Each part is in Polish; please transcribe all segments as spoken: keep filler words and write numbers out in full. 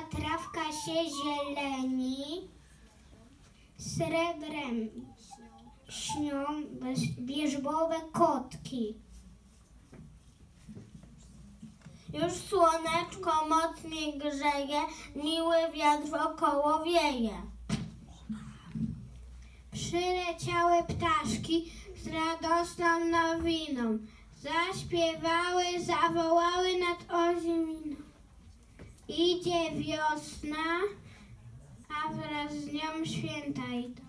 trawka się zieleni, srebrem śnią wierzbowe kotki. Już słoneczko mocniej grzeje, miły wiatr wokoło wieje. Przyleciały ptaszki z radosną nowiną, zaśpiewały, zawołały nad oziminą. Idzie wiosna, a wraz z nią święta idą.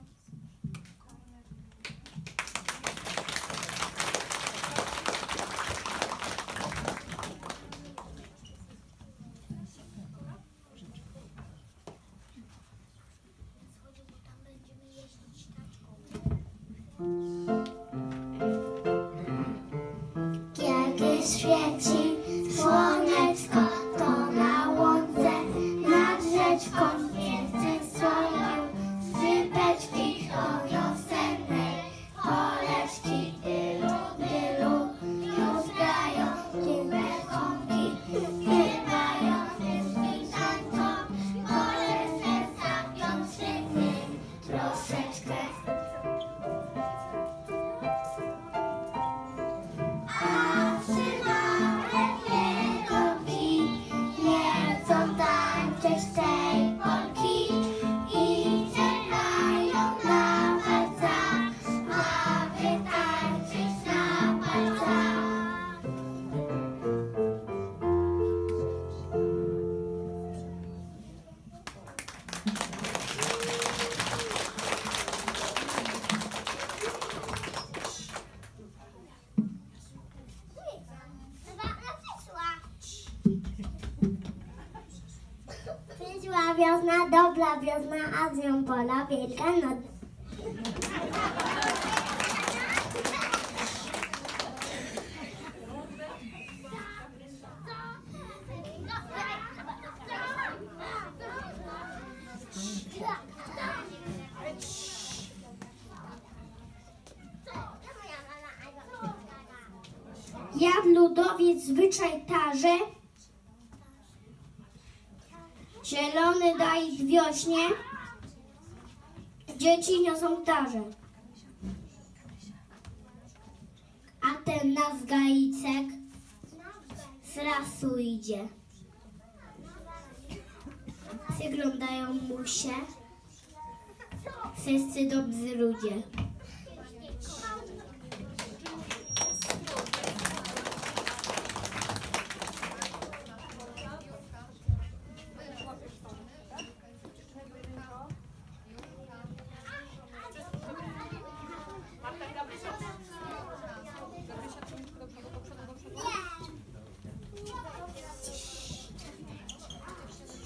Kiedy świeci słoneczko, to na łące nad rzeczką między swoją sypeczki o wiosennej poleczki dylu, dylu, już grają dziwne dzwonki, śpiewają pieśni tańczą, bolesne zapiątrzyny troszeczkę. A przynajmniej wielki nie chcą tańczyć tej polki i czekają na walca, aby tańczyć na palcach. Przyszła wiosna, dobra wiosna, a z nią pola Wielkanoc. Jak ludowiec zwyczaj tarze, zielony daj w wiośnie, dzieci niosą tarze. A ten nasz gajicek z lasu idzie. Przyglądają mu się wszyscy dobrzy ludzie.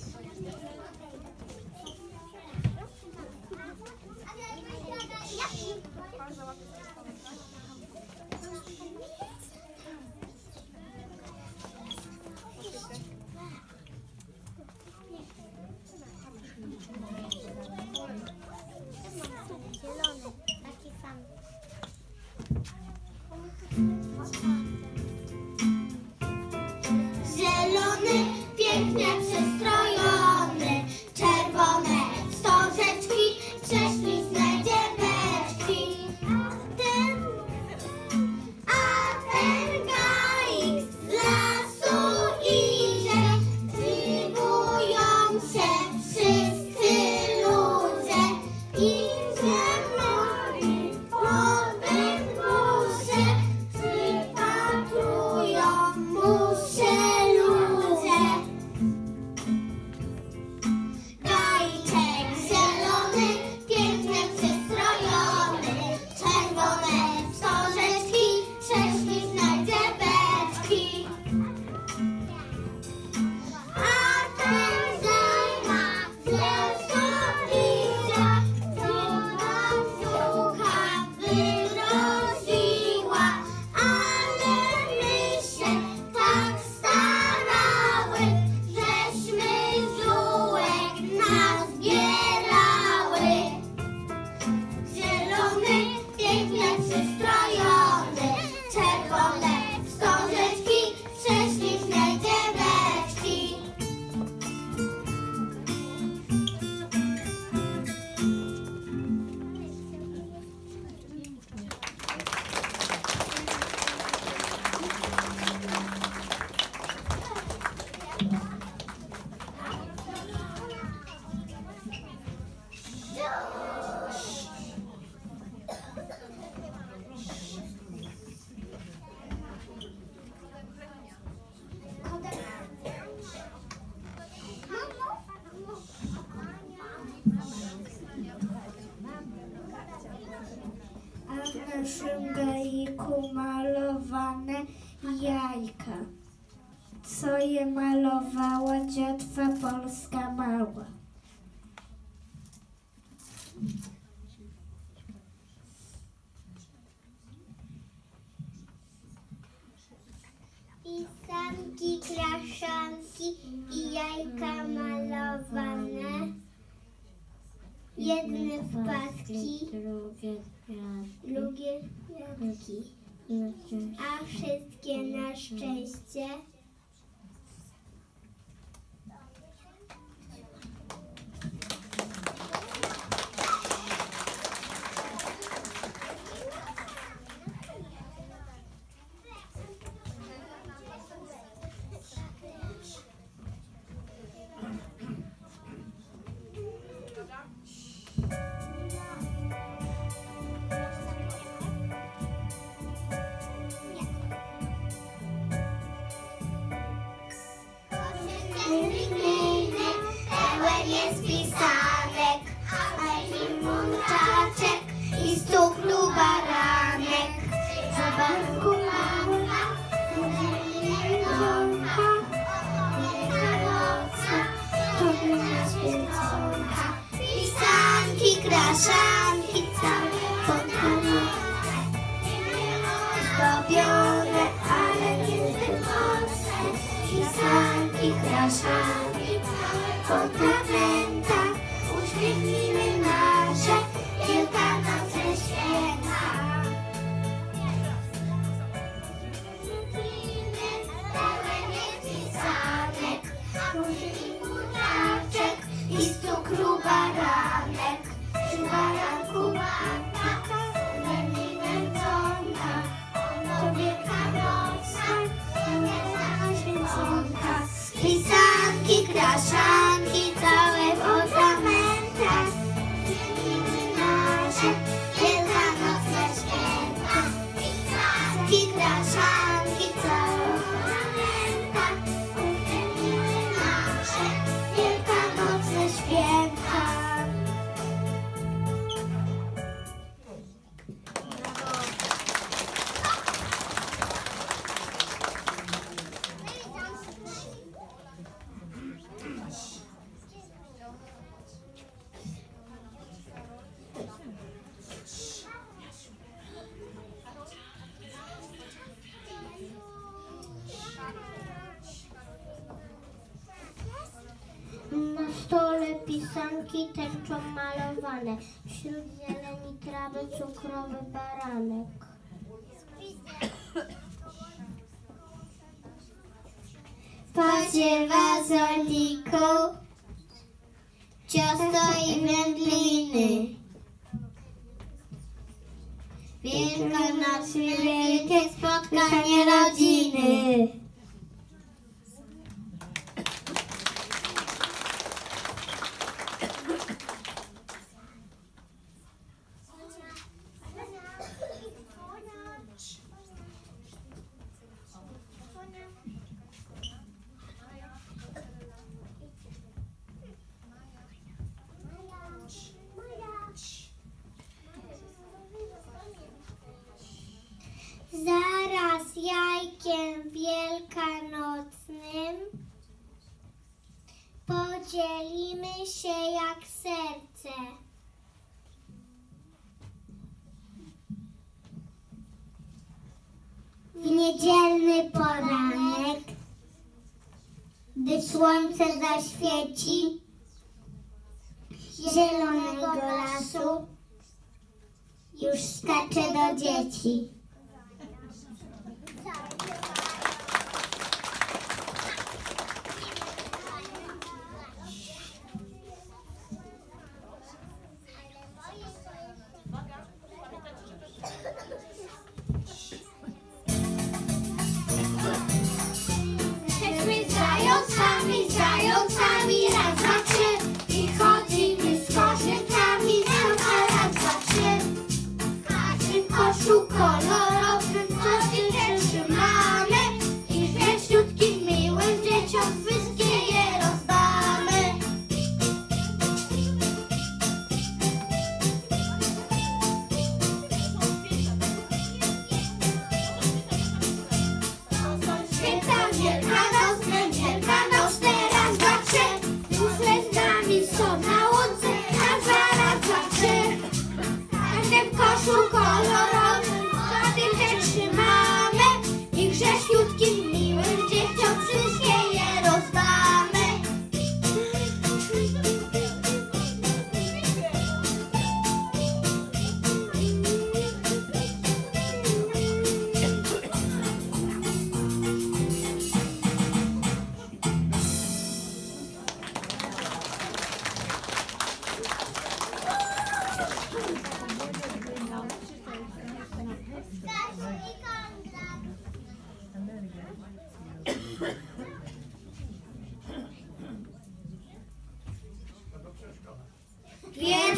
Ja sobie malowała ciotwa Polska mała. Pisanki, kraszanki i jajka malowane. Jedne w paski, drugie drugie kwiatki, a wszystkie na szczęście. Pełen jest pisanek, a i mączaczek i stuklu baranek. Za barku mama, jedzonka, wielkanocna, to była święconka. Pisanki, kraszanki, całe spotkanie, zdobione, ale niezbyt mocne. Pisanki, kraszanki, fundamenta, uśmiechnijmy nasze wielkanocne święta. Pełen jest pisanek, i kurczaczek i z cukru baranek. Przy baranku mama, wędliny dzonka, to wielkanocna, wielka święconka. Pisanki, kraszanki, całe w ornamentach, uśmiechnijmy nasze wielkanocne święta. Pisanki, kraszanki, całe w ornamentach, uśmiechnijmy nasze wielkanocne święta. Na stole pisanki tęczą malowane, wśród zieleni trawy cukrowy baranek. W pacie wazoniku ciasto i wędliny. Wielkanoc, wielkie spotkanie rodziny. Zaraz jajkiem wielkanocnym podzielimy się jak serce. W niedzielny poranek, gdy słońce zaświeci zielonego lasu, już skacze do dzieci. Zającami, zającami, raz, dwa, trzy i chodzimy z koszynkami, raz, dwa, trzy. W każdym koszu kolor.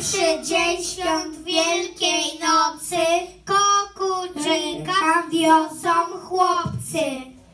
Pierwszy dzień świąt Wielkiej Nocy, kokuczyka wiozą chłopcy.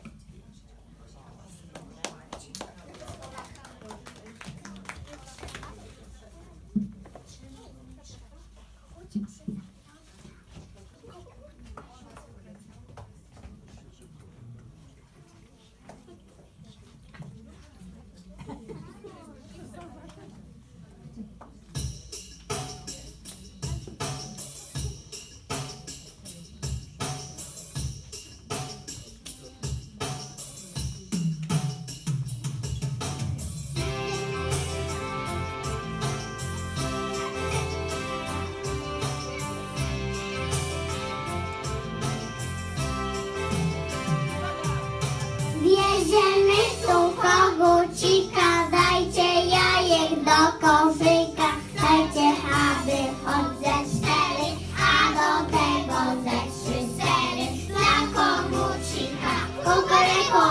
Wieziemy tu kogucika, dajcie jajek do koszyka, dajcie chaby choć ze cztery, a do tego ze trzy sery. Dla kogucika kukuryku.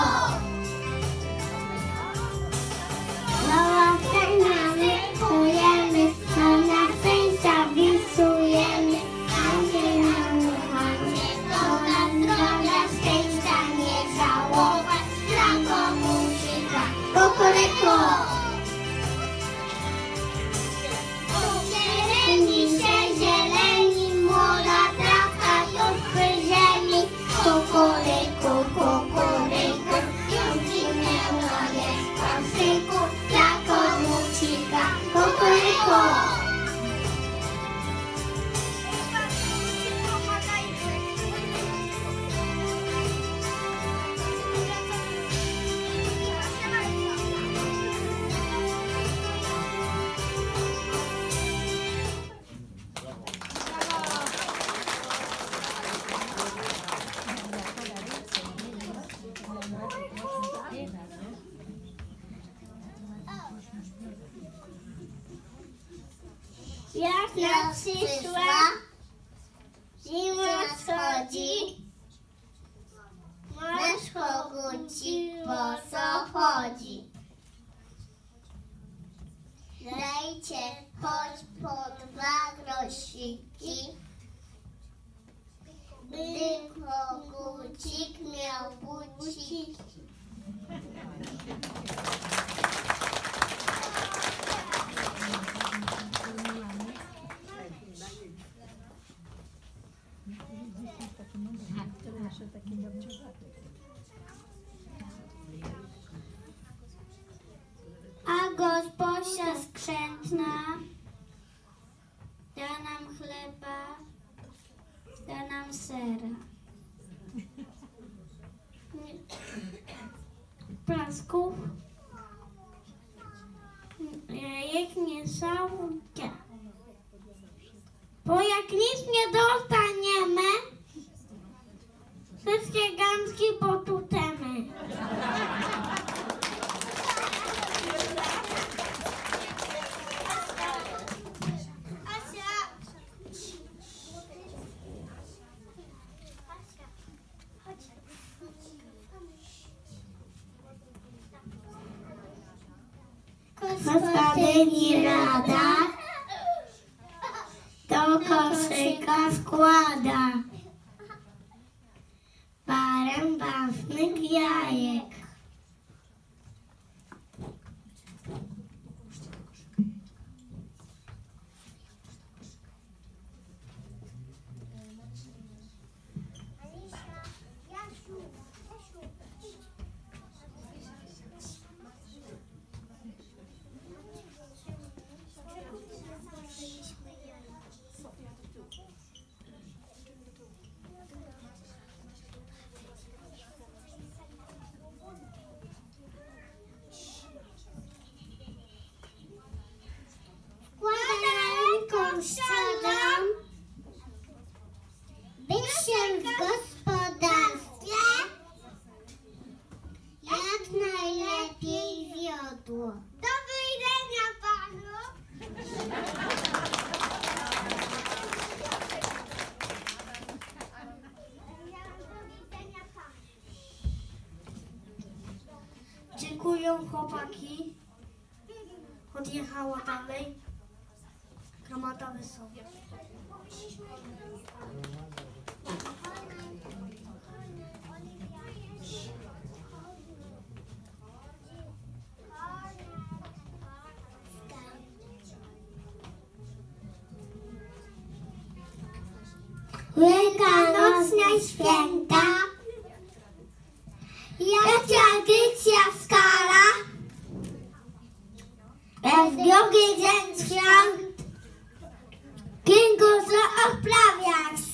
Do łapania wykujemy, do na szczęścia wisujemy, Andrzej mamy Andrzej, to na zdrowia szczęścia nie żałować. Dla kogucika kukuryku. Zieleni się zieleni, młoda trawka już przy ziemi. Kukuryku, kukuryku, już ginęło jest w koszyku. Dla kogucika kukuryku. Jak noc przyszła, zima schodzi, nasz kogucik boso chodzi. Dajcie choć po dwa grosiki, by kogucik miał buciki. A gosposia skrzętna da nam chleba, da nam sera. Plasków, jajek nie żałuje. Bo jak nic nie dostaniemy, wszystkie gąski potutemy. Gospodyni rada do koszyka składa parę własnych jajek. Ściągam, by się w gospodarstwie jak najlepiej wiodło. Do widzenia panu. Dziękuję, chłopaki. Odjechała dalej. Gromada wesoła. Wielkanocne święta, jak tradycja skala, jak drugi dzień świąt, księgu odprawiasz.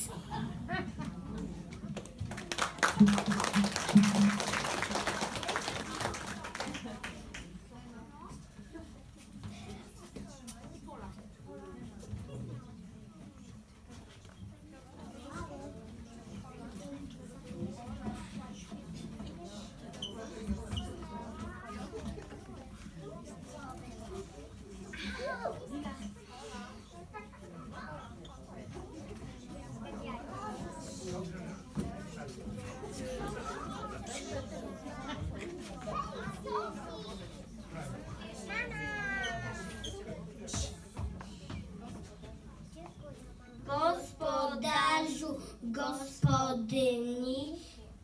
Gospodarzu, gospodyni,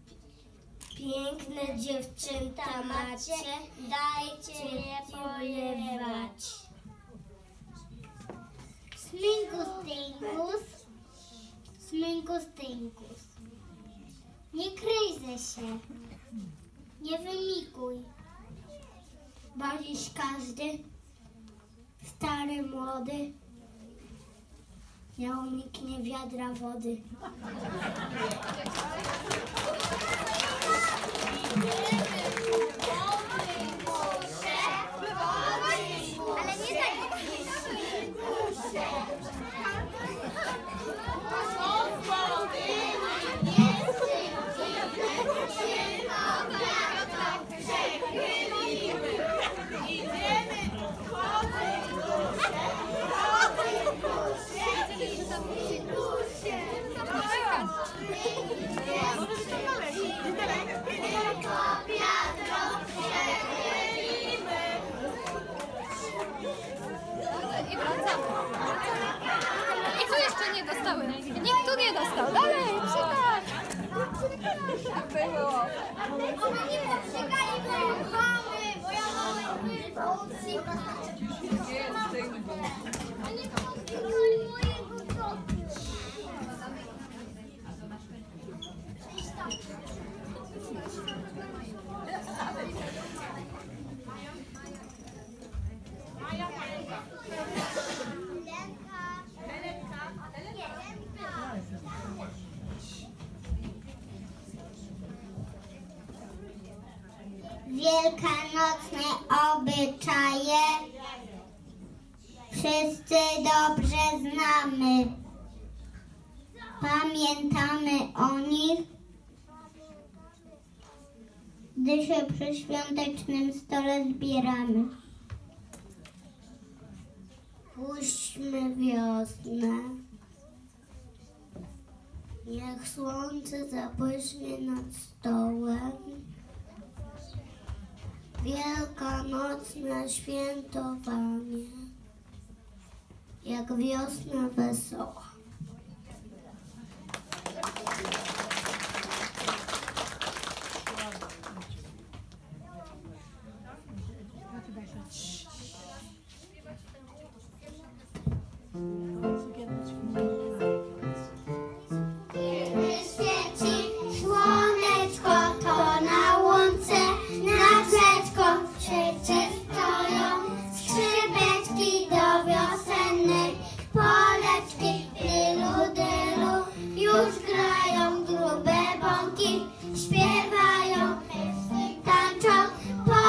piękne dziewczęta macie, dajcie je polewać. Sminkus tynkus, sminkus tynkus. Nie kryjże się, nie wymikuj. Bawisz każdy, stary, młody. Nie uniknie wiadra wody. Ale nie tak. I wracamy. I tu jeszcze nie dostały. Nikt tu nie dostał. Dalej, przykaz. Tak było. One nie poprzegali moje mamy, bo ja mam emocji. Oni poprzegali mojego kotu. Wielkanocne obyczaje wszyscy dobrze znamy. Pamiętamy o nich, gdy się przy świątecznym stole zbieramy. Puśćmy wiosnę, niech słońce zabłyśnie nad stołem. Wielkanocne świętowanie, jak wiosna wesoła.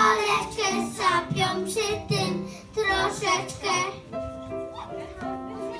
Przy tym troszeczkę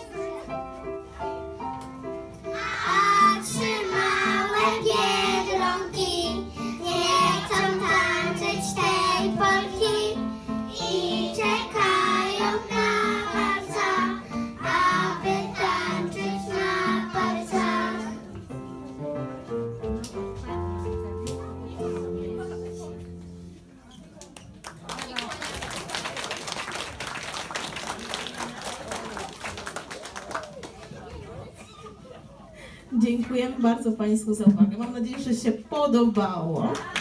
Dziękujemy bardzo Państwu za uwagę. Mam nadzieję, że się podobało.